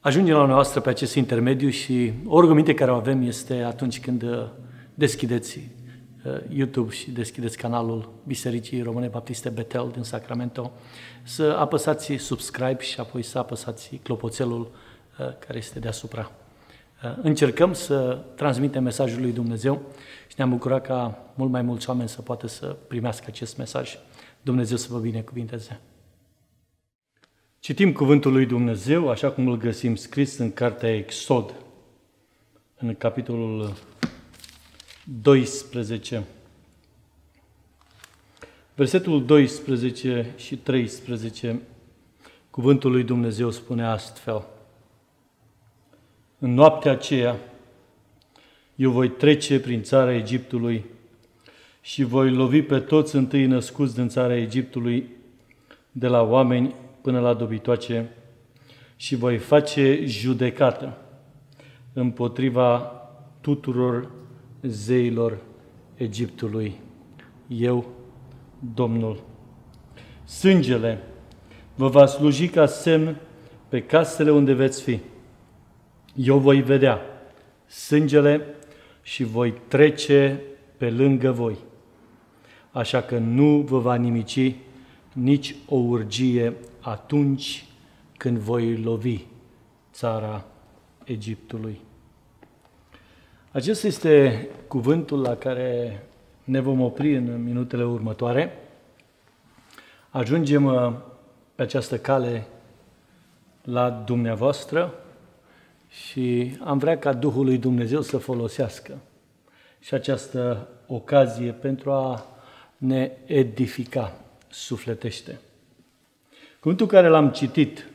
Ajungem la noastră pe acest intermediu și o rugăminte care o avem este atunci când deschideți YouTube și deschideți canalul Bisericii Române Baptiste Betel din Sacramento, să apăsați subscribe și apoi să apăsați clopoțelul care este deasupra. Încercăm să transmitem mesajul lui Dumnezeu și ne-am bucurat ca mult mai mulți oameni să poată să primească acest mesaj. Dumnezeu să vă binecuvinteze! Citim cuvântul lui Dumnezeu, așa cum îl găsim scris în cartea Exod, în capitolul 12. Versetul 12 și 13, cuvântul lui Dumnezeu spune astfel: În noaptea aceea, eu voi trece prin țara Egiptului și voi lovi pe toți întâi născuți din țara Egiptului, de la oameni până la dobitoace, și voi face judecată împotriva tuturor zeilor Egiptului. Eu, Domnul. Sângele vă va sluji ca semn pe casele unde veți fi. Eu voi vedea sângele și voi trece pe lângă voi. Așa că nu vă va nimici nici o urgie atunci când voi lovi țara Egiptului. Acesta este cuvântul la care ne vom opri în minutele următoare. Ajungem pe această cale la dumneavoastră și am vrea ca Duhul lui Dumnezeu să folosească și această ocazie pentru a ne edifica sufletește. Cuvântul care l-am citit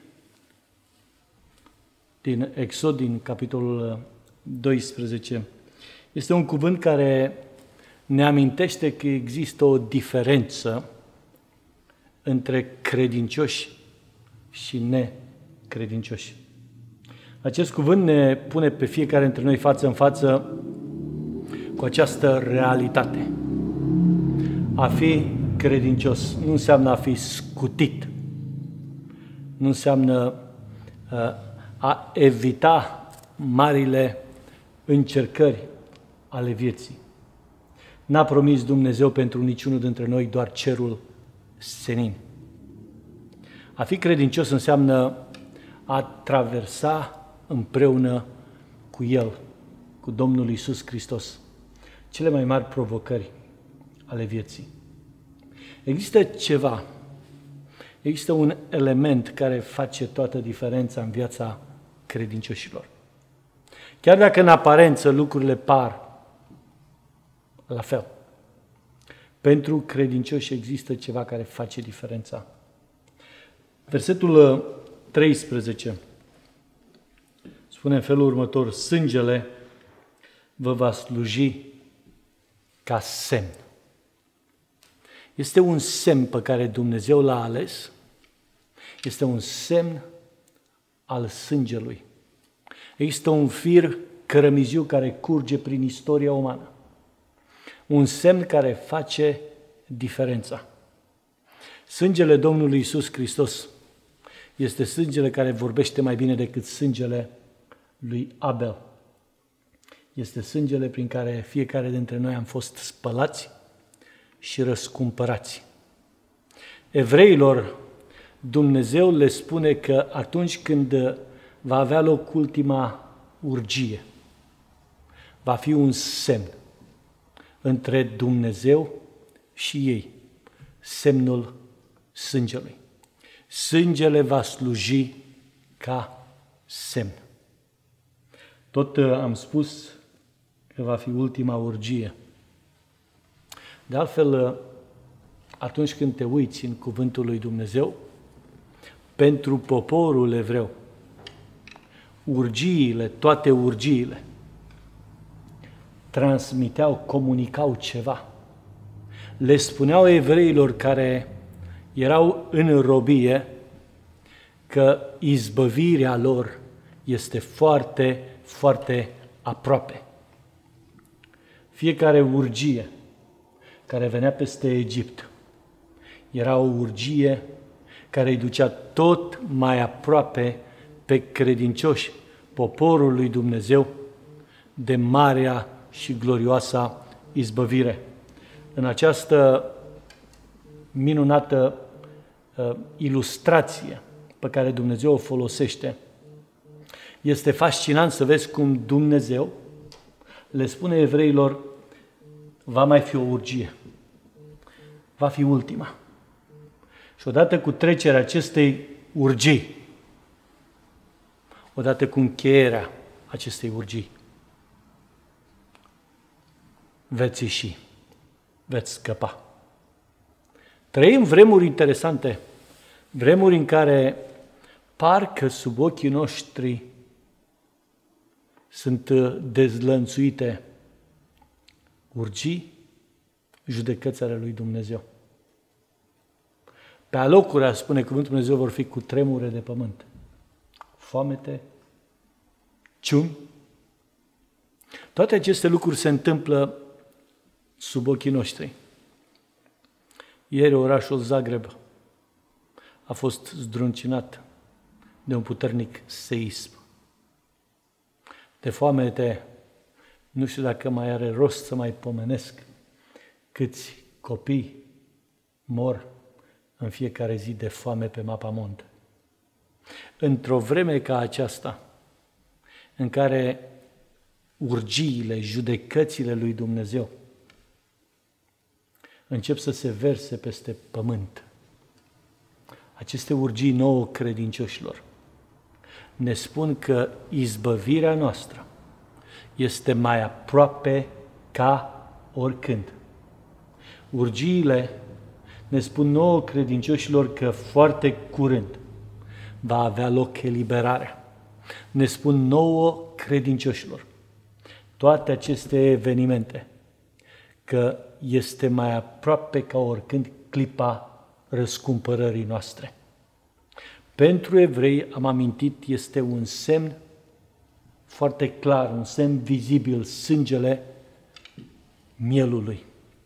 din Exod, din capitolul 12, este un cuvânt care ne amintește că există o diferență între credincioși și necredincioși. Acest cuvânt ne pune pe fiecare dintre noi față în față cu această realitate. A fi credincios nu înseamnă a fi scutit, nu înseamnă a evita marile încercări ale vieții. N-a promis Dumnezeu pentru niciunul dintre noi doar cerul senin. A fi credincios înseamnă a traversa împreună cu El, cu Domnul Iisus Hristos, cele mai mari provocări ale vieții. Există un element care face toată diferența în viața credincioșilor. Chiar dacă în aparență lucrurile par la fel, pentru credincioși există ceva care face diferența. Versetul 13 spune în felul următor: Sângele vă va sluji ca semn. Este un semn pe care Dumnezeu l-a ales, este un semn al sângelui. Există un fir cărămiziu care curge prin istoria umană. Un semn care face diferența. Sângele Domnului Iisus Hristos este sângele care vorbește mai bine decât sângele lui Abel. Este sângele prin care fiecare dintre noi am fost spălați și răscumpărați. Evreilor, Dumnezeu le spune că atunci când va avea loc ultima urgie, va fi un semn între Dumnezeu și ei, semnul sângelui. Sângele va sluji ca semn. Tot am spus că va fi ultima urgie. De altfel, atunci când te uiți în cuvântul lui Dumnezeu, pentru poporul evreu, toate urgiile, transmiteau, comunicau ceva. Le spuneau evreilor care erau în robie că izbăvirea lor este foarte, foarte aproape. Fiecare urgie care venea peste Egipt era o urgie care îi ducea tot mai aproape pe credincioși, poporul lui Dumnezeu, de marea și glorioasa izbăvire. În această minunată ilustrație pe care Dumnezeu o folosește, este fascinant să vezi cum Dumnezeu le spune evreilor: va mai fi o urgie, va fi ultima. Și odată cu trecerea acestei urgii, odată cu încheierea acestei urgii, veți ieși, veți scăpa. Trăim vremuri interesante, vremuri în care parcă sub ochii noștri sunt dezlănțuite urgii, judecăți ale lui Dumnezeu. Pe alocuri, spune cuvântul Dumnezeu, vor fi cu tremure de pământ, foamete, ciumi. Toate aceste lucruri se întâmplă sub ochii noștri. Ieri orașul Zagreb a fost zdruncinat de un puternic seism. De foamete, nu știu dacă mai are rost să mai pomenesc câți copii mor în fiecare zi de foame pe Mapamond. Într-o vreme ca aceasta, în care urgiile, judecățile lui Dumnezeu încep să se verse peste pământ, aceste urgii nouă credincioșilor ne spun că izbăvirea noastră este mai aproape ca oricând. Urgiile ne spun nouă credincioșilor că foarte curând va avea loc eliberarea. Ne spun nouă credincioșilor toate aceste evenimente că este mai aproape ca oricând clipa răscumpărării noastre. Pentru evrei, am amintit, este un semn foarte clar, un semn vizibil, sângele mielului.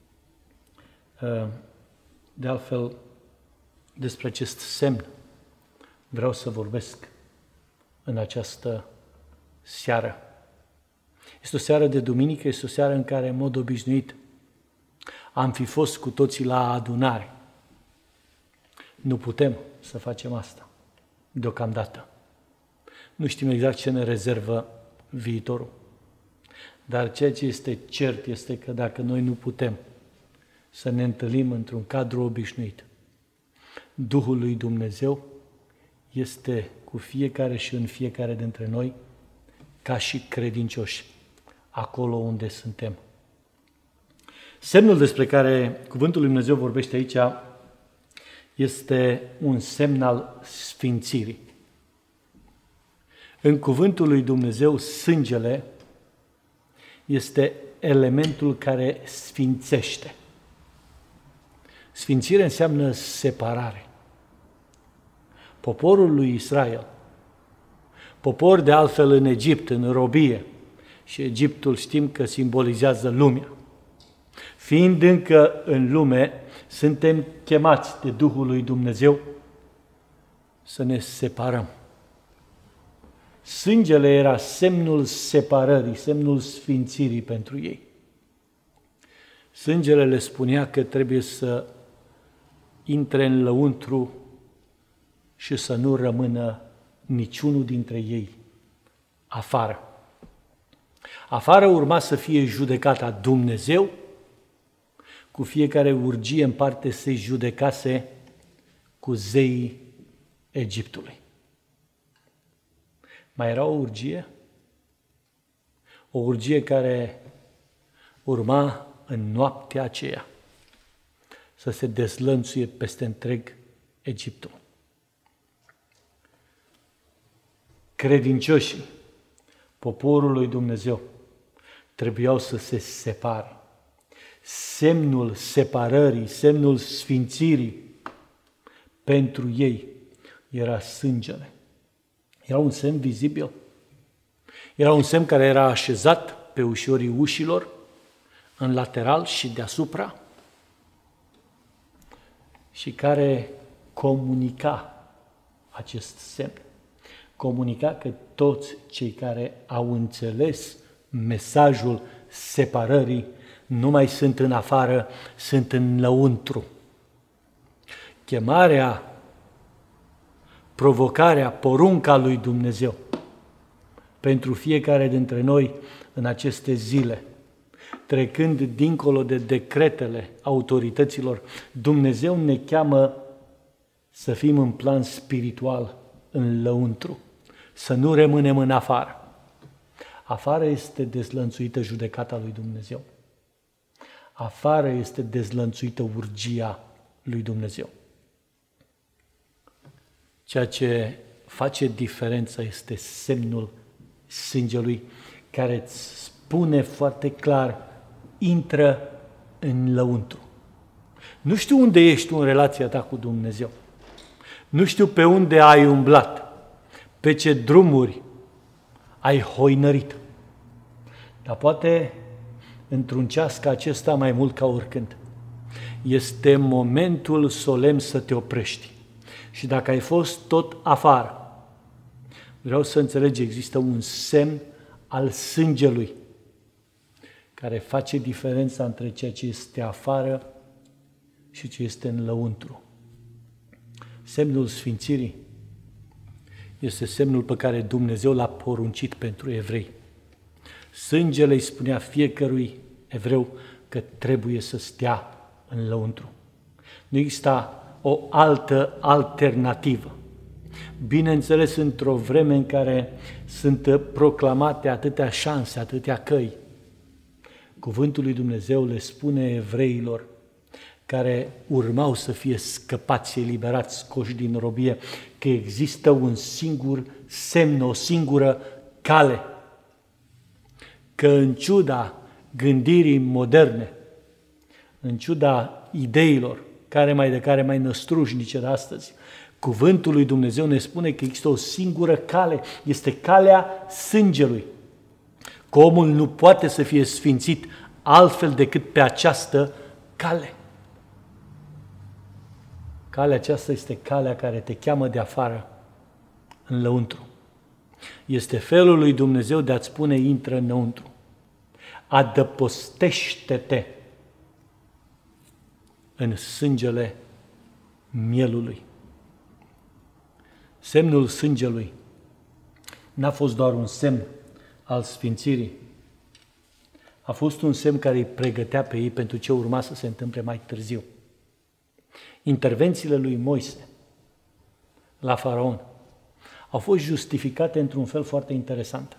De altfel, despre acest semn vreau să vorbesc în această seară. Este o seară de duminică, este o seară în care, în mod obișnuit, am fi fost cu toții la adunare. Nu putem să facem asta deocamdată. Nu știm exact ce ne rezervă viitorul. Dar ceea ce este cert este că dacă noi nu putem să ne întâlnim într-un cadru obișnuit, Duhul lui Dumnezeu este cu fiecare și în fiecare dintre noi ca și credincioși, acolo unde suntem. Semnul despre care cuvântul lui Dumnezeu vorbește aici este un semn al sfințirii. În cuvântul lui Dumnezeu, sângele este elementul care sfințește. Sfințire înseamnă separare. Poporul lui Israel, popor de altfel în Egipt, în robie, și Egiptul știm că simbolizează lumea. Fiind încă în lume, suntem chemați de Duhul lui Dumnezeu să ne separăm. Sângele era semnul separării, semnul sfințirii pentru ei. Sângele le spunea că trebuie să intre în lăuntru și să nu rămână niciunul dintre ei afară. Afară urma să fie judecata Dumnezeu, cu fiecare urgie în parte se judecase cu zeii Egiptului. Mai era o urgie care urma în noaptea aceea să se dezlănțuie peste întreg Egiptul. Credincioșii, poporul lui Dumnezeu, trebuiau să se separe. Semnul separării, semnul sfințirii pentru ei era sângele. Era un semn vizibil. Era un semn care era așezat pe ușorii ușilor, în lateral și deasupra, și care comunica acest semn. comunica că toți cei care au înțeles mesajul separării nu mai sunt în afară, sunt înăuntru. Chemarea, provocarea, porunca lui Dumnezeu pentru fiecare dintre noi în aceste zile, trecând dincolo de decretele autorităților, Dumnezeu ne cheamă să fim în plan spiritual, în lăuntru, să nu rămânem în afară. Afară este dezlănțuită judecata lui Dumnezeu. Afară este dezlănțuită urgia lui Dumnezeu. Ceea ce face diferența este semnul sângelui care îți spune foarte clar, intră în lăuntru. Nu știu unde ești tu în relația ta cu Dumnezeu. Nu știu pe unde ai umblat, pe ce drumuri ai hoinărit. Dar poate într-un ceas ca acesta mai mult ca oricând. Este momentul solemn să te oprești. Și dacă ai fost tot afară, vreau să înțelegi, există un semn al sângelui care face diferența între ceea ce este afară și ce este în lăuntru. Semnul sfințirii este semnul pe care Dumnezeu l-a poruncit pentru evrei. Sângele îi spunea fiecărui evreu că trebuie să stea în lăuntru. Nu exista o altă alternativă. Bineînțeles, într-o vreme în care sunt proclamate atâtea șanse, atâtea căi, cuvântul lui Dumnezeu le spune evreilor care urmau să fie scăpați, eliberați, scoși din robie, că există un singur semn, o singură cale. Că în ciuda gândirii moderne, în ciuda ideilor care mai năstrușnice de astăzi, cuvântul lui Dumnezeu ne spune că există o singură cale, este calea sângelui. Că omul nu poate să fie sfințit altfel decât pe această cale. Calea aceasta este calea care te cheamă de afară în lăuntru. Este felul lui Dumnezeu de a-ți spune, intră înăuntru. Adăpostește-te în sângele mielului. Semnul sângelui n-a fost doar un semn al sfințirii, a fost un semn care îi pregătea pe ei pentru ce urma să se întâmple mai târziu. Intervențiile lui Moise la Faraon au fost justificate într-un fel foarte interesant.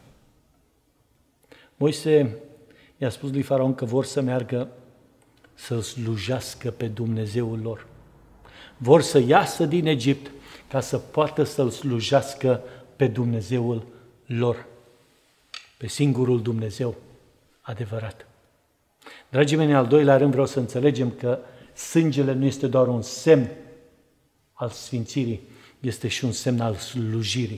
Moise i-a spus lui Faraon că vor să meargă să-L slujească pe Dumnezeul lor. Vor să iasă din Egipt ca să poată să-L slujească pe Dumnezeul lor, pe singurul Dumnezeu adevărat. Dragii mei, în al doilea rând vreau să înțelegem că sângele nu este doar un semn al sfințirii, este și un semn al slujirii.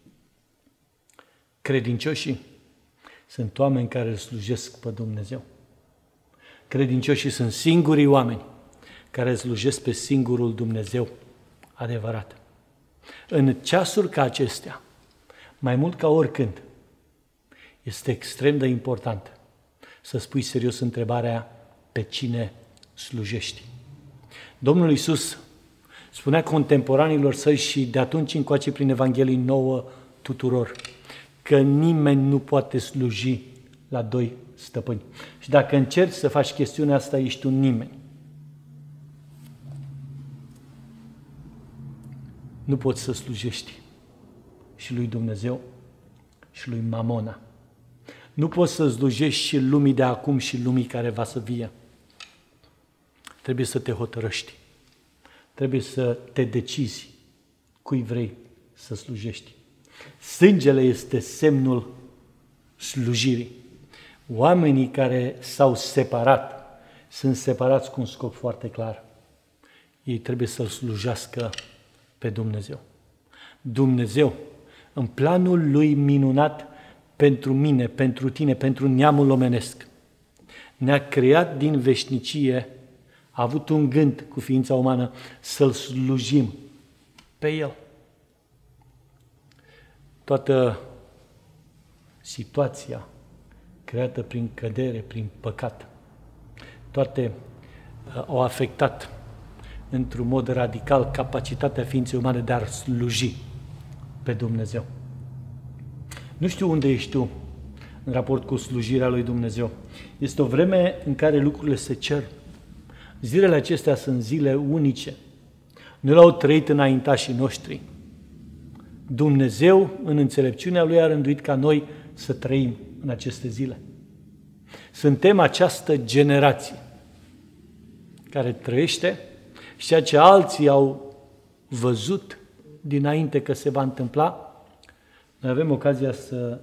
Credincioșii sunt oameni care îl slujesc pe Dumnezeu. Credincioșii sunt singurii oameni care îl slujesc pe singurul Dumnezeu adevărat. În ceasuri ca acestea, mai mult ca oricând, este extrem de important să spui serios întrebarea pe cine slujești. Domnul Iisus spunea contemporanilor săi și de atunci încoace prin Evanghelii nouă tuturor că nimeni nu poate sluji la doi stăpâni. Și dacă încerci să faci chestiunea asta, ești un nimeni. Nu poți să slujești și lui Dumnezeu și lui Mamona. Nu poți să slujești și lumii de acum și lumii care va să vie. Trebuie să te hotărăști. Trebuie să te decizi cui vrei să slujești. Sângele este semnul slujirii. Oamenii care s-au separat sunt separați cu un scop foarte clar. Ei trebuie să-L slujească pe Dumnezeu. Dumnezeu, în planul Lui minunat pentru mine, pentru tine, pentru neamul omenesc, ne-a creat din veșnicie, a avut un gând cu ființa umană să-L slujim pe El. toată situația creată prin cădere, prin păcat, toate au afectat într-un mod radical capacitatea ființei umane de a sluji pe Dumnezeu. Nu știu unde ești tu în raport cu slujirea lui Dumnezeu. Este o vreme în care lucrurile se cer. Zilele acestea sunt zile unice. Nu le-au trăit înaintașii noștri. Dumnezeu, în înțelepciunea Lui, a rânduit ca noi să trăim în aceste zile. Suntem această generație care trăiește și ceea ce alții au văzut dinainte că se va întâmpla, noi avem ocazia să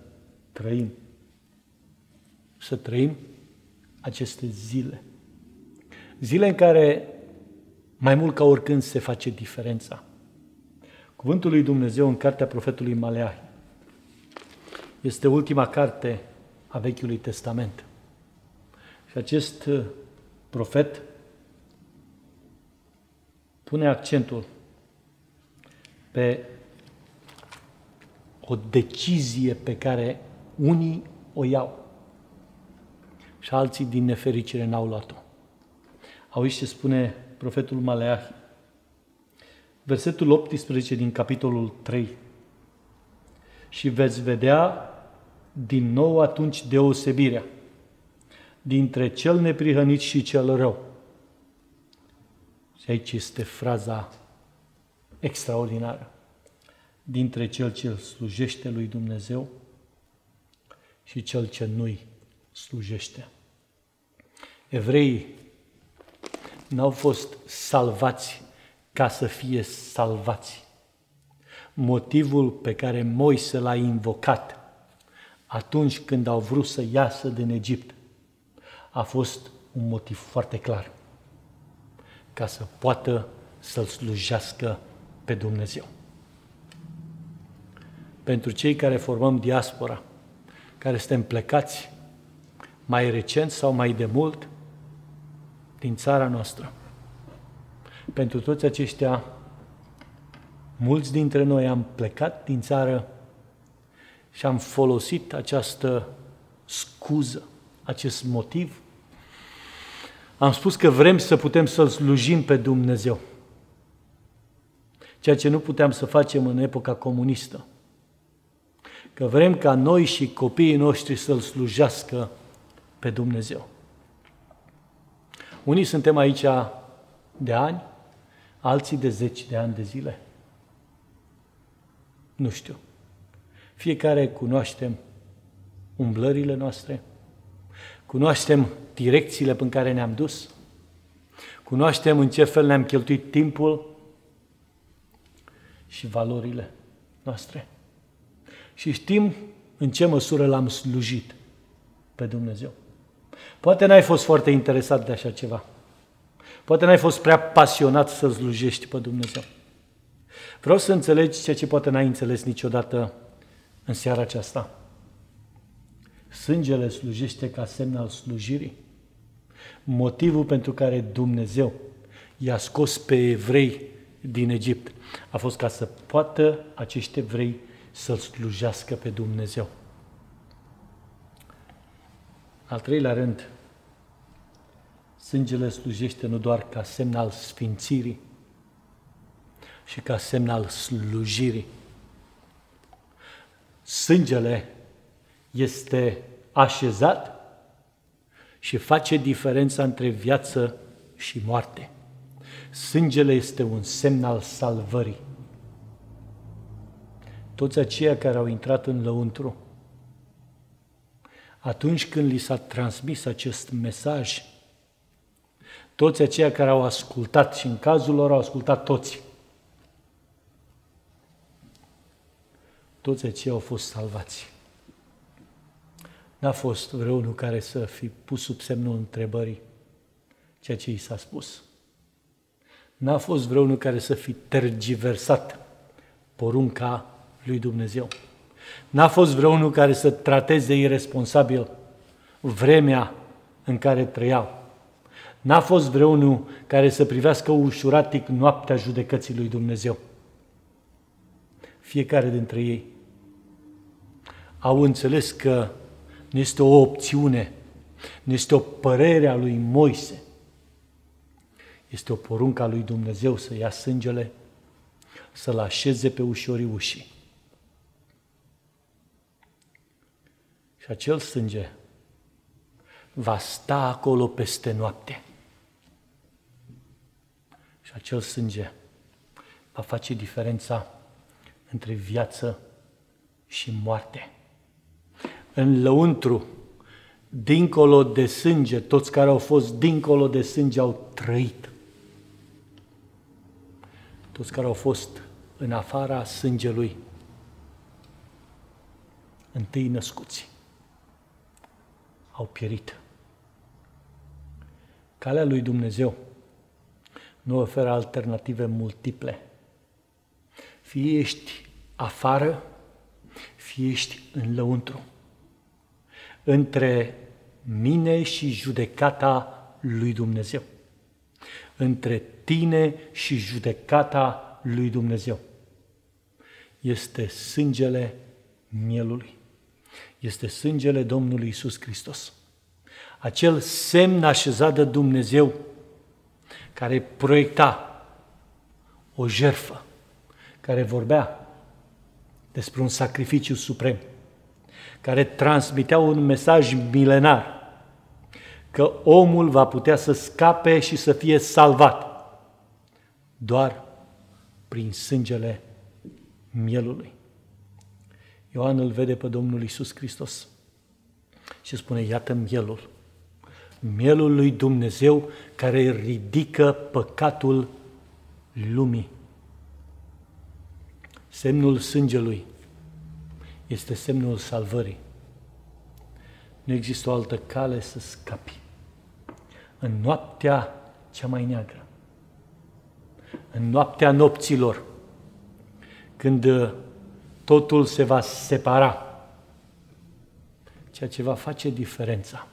trăim aceste zile. Zile în care, mai mult ca oricând, se face diferența. Cuvântul lui Dumnezeu în cartea profetului Maleahi este ultima carte a Vechiului Testament. Și acest profet pune accentul pe o decizie pe care unii o iau și alții din nefericire n-au luat-o. Auzi ce spune profetul Maleahi? Versetul 18 din capitolul 3. Și veți vedea din nou atunci deosebirea dintre cel neprihănit și cel rău. Și aici este fraza extraordinară. Dintre cel ce slujește lui Dumnezeu și cel ce nu-i slujește. Evreii n-au fost salvați ca să fie salvați. Motivul pe care Moise l-a invocat atunci când au vrut să iasă din Egipt a fost un motiv foarte clar. Ca să poată să-L slujească pe Dumnezeu. Pentru cei care formăm diaspora, care suntem plecați mai recent sau mai de mult din țara noastră, pentru toți aceștia, mulți dintre noi am plecat din țară și am folosit această scuză, acest motiv. Am spus că vrem să putem să-L slujim pe Dumnezeu, ceea ce nu puteam să facem în epoca comunistă. Că vrem ca noi și copiii noștri să-L slujească pe Dumnezeu. Unii suntem aici de ani, alții de 10 de ani de zile. Nu știu. Fiecare cunoaștem umblările noastre, cunoaștem direcțiile în care ne-am dus, cunoaștem în ce fel ne-am cheltuit timpul și valorile noastre. Și știm în ce măsură L-am slujit pe Dumnezeu. Poate n-ai fost foarte interesat de așa ceva. Poate n-ai fost prea pasionat să slujești pe Dumnezeu. Vreau să înțelegi ceea ce poate n-ai înțeles niciodată în seara aceasta. Sângele slujește ca semn al slujirii. Motivul pentru care Dumnezeu i-a scos pe evrei din Egipt a fost ca să poată acești evrei să-L slujească pe Dumnezeu. Al treilea rând, sângele slujește nu doar ca semn al sfințirii, și ca semn al slujirii. Sângele este așezat și face diferența între viață și moarte. Sângele este un semn al salvării. Toți aceia care au intrat în lăuntru, atunci când li s-a transmis acest mesaj, toți aceia care au ascultat, și în cazul lor au ascultat toți aceia au fost salvați. N-a fost vreunul care să fi pus sub semnul întrebării ceea ce i s-a spus. N-a fost vreunul care să fi tergiversat porunca lui Dumnezeu. N-a fost vreunul care să trateze iresponsabil vremea în care trăiau. N-a fost vreunul care să privească ușuratic noaptea judecății lui Dumnezeu. Fiecare dintre ei au înțeles că nu este o opțiune, nu este o părere a lui Moise, este o poruncă a lui Dumnezeu să ia sângele, să-l așeze pe ușorii ușii. Și acel sânge va sta acolo peste noapte. Și acel sânge va face diferența între viață și moarte. În lăuntru, dincolo de sânge, toți care au fost dincolo de sânge au trăit. Toți care au fost în afara sângelui, întâi născuți, au pierit. Calea lui Dumnezeu nu oferă alternative multiple. Fie ești afară, fie ești în lăuntru. Între mine și judecata lui Dumnezeu. Între tine și judecata lui Dumnezeu. Este sângele mielului. Este sângele Domnului Iisus Hristos. Acel semn așezat de Dumnezeu care proiecta o jertfă, care vorbea despre un sacrificiu suprem, care transmitea un mesaj milenar, că omul va putea să scape și să fie salvat doar prin sângele mielului. Ioan îl vede pe Domnul Iisus Hristos și spune, iată mielul, mielul lui Dumnezeu care ridică păcatul lumii. Semnul sângelui este semnul salvării. Nu există o altă cale să scapi. În noaptea cea mai neagră, în noaptea nopților, când totul se va separa, ceea ce va face diferența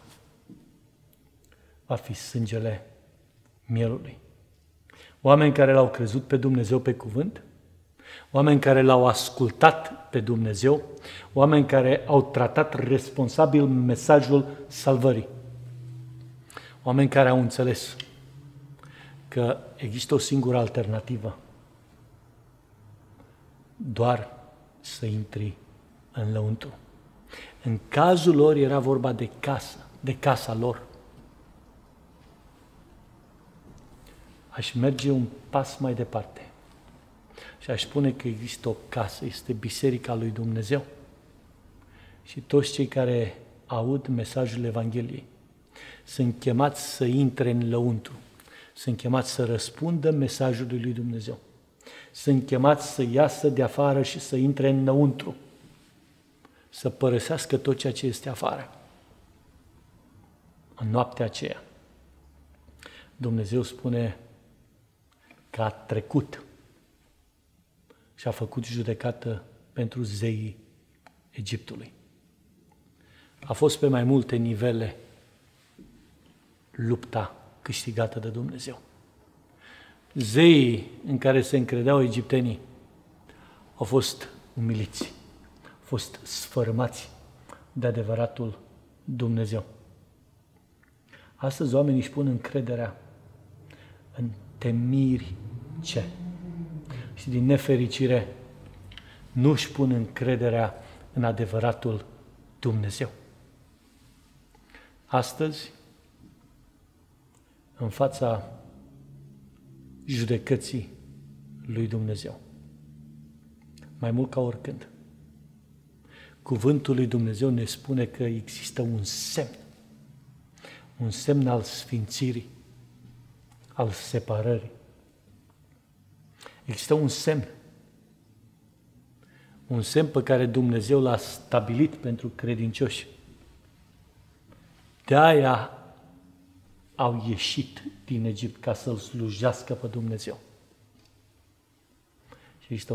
va fi sângele mielului. Oameni care l-au crezut pe Dumnezeu pe cuvânt, oameni care l-au ascultat pe Dumnezeu, oameni care au tratat responsabil mesajul salvării, oameni care au înțeles că există o singură alternativă, doar să intri în lăuntru. În cazul lor era vorba de casă, de casa lor. Aș merge un pas mai departe și aș spune că există o casă, este Biserica lui Dumnezeu. Și toți cei care aud mesajul Evangheliei sunt chemați să intre în lăuntru, sunt chemați să răspundă mesajului lui Dumnezeu, sunt chemați să iasă de afară și să intre înăuntru, să părăsească tot ceea ce este afară. În noaptea aceea, Dumnezeu spune că a trecut și a făcut judecată pentru zeii Egiptului. A fost pe mai multe nivele lupta câștigată de Dumnezeu. Zeii în care se încredeau egiptenii au fost umiliți, au fost sfărâmați de adevăratul Dumnezeu. Astăzi oamenii își pun încrederea în temiri ce? Și din nefericire nu își pun încrederea în adevăratul Dumnezeu. Astăzi, în fața judecății lui Dumnezeu, mai mult ca oricând, cuvântul lui Dumnezeu ne spune că există un semn al sfințirii, al separării. Există un semn pe care Dumnezeu l-a stabilit pentru credincioși. De-aia au ieșit din Egipt ca să-L slujească pe Dumnezeu. Și există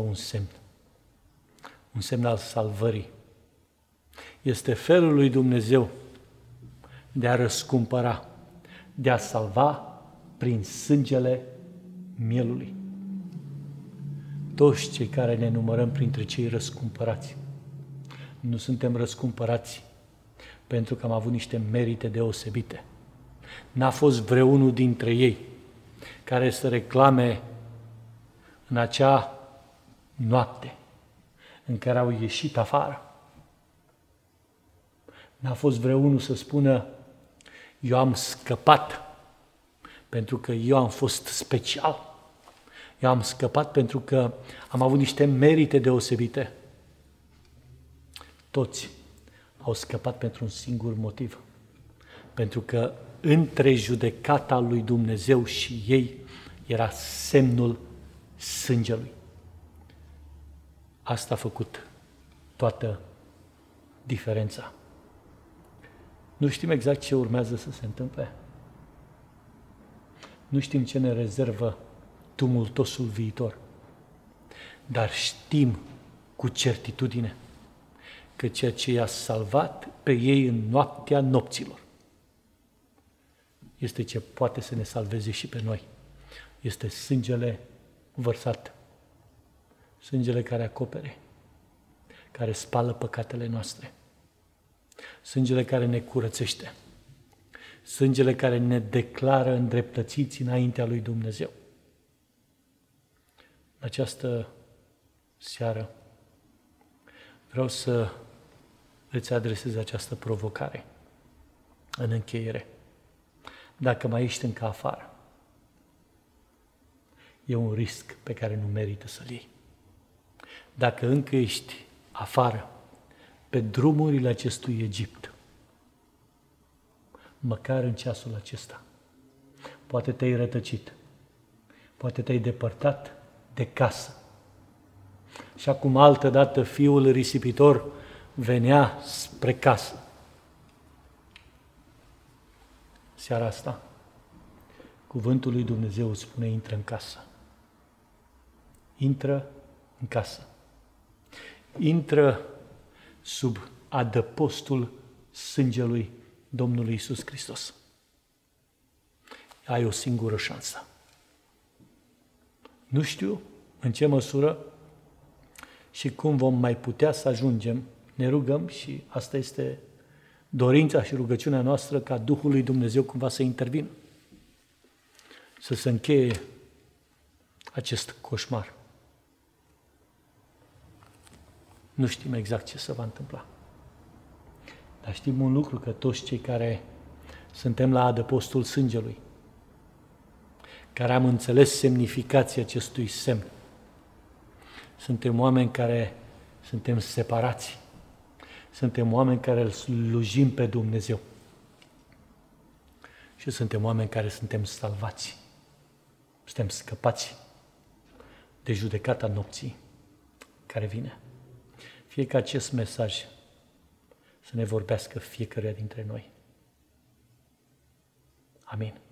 un semn al salvării. Este felul lui Dumnezeu de a răscumpăra, de a salva prin sângele mielului. Toți cei care ne numărăm printre cei răscumpărați, Nu suntem răscumpărați pentru că am avut niște merite deosebite. N-a fost vreunul dintre ei care să reclame în acea noapte în care au ieșit afară. N-a fost vreunul să spună, eu am scăpat pentru că eu am fost special. Eu am scăpat pentru că am avut niște merite deosebite. Toți au scăpat pentru un singur motiv. Pentru că între judecata lui Dumnezeu și ei era semnul sângelui. Asta a făcut toată diferența. Nu știm exact ce urmează să se întâmple. Nu știm ce ne rezervă tumultosul viitor. Dar știm cu certitudine că ceea ce i-a salvat pe ei în noaptea nopților este ce poate să ne salveze și pe noi. Este sângele vărsat. Sângele care acopere, care spală păcatele noastre. Sângele care ne curățește. Sângele care ne declară îndreptățiți înaintea lui Dumnezeu. În această seară vreau să îți adresez această provocare în încheiere. Dacă mai ești încă afară, e un risc pe care nu merită să-l iei. Dacă încă ești afară, pe drumurile acestui Egipt, măcar în ceasul acesta, poate te-ai rătăcit, poate te-ai depărtat de casă. Și acum altădată fiul risipitor venea spre casă. Seara asta, cuvântul lui Dumnezeu îți spune, intră în casă. Intră în casă. Intră sub adăpostul sângelui Domnului Iisus Hristos. Ai o singură șansă. Nu știu în ce măsură și cum vom mai putea să ajungem. Ne rugăm și asta este dorința și rugăciunea noastră ca Duhul lui Dumnezeu cumva să intervină. Să se încheie acest coșmar. Nu știm exact ce se va întâmpla. Dar știm un lucru, că toți cei care suntem la adăpostul sângelui, care am înțeles semnificația acestui semn, suntem oameni care suntem separați, suntem oameni care îl slujim pe Dumnezeu și suntem oameni care suntem salvați, suntem scăpați de judecata nopții care vine. Fie ca acest mesaj să ne vorbească fiecare dintre noi. Amin.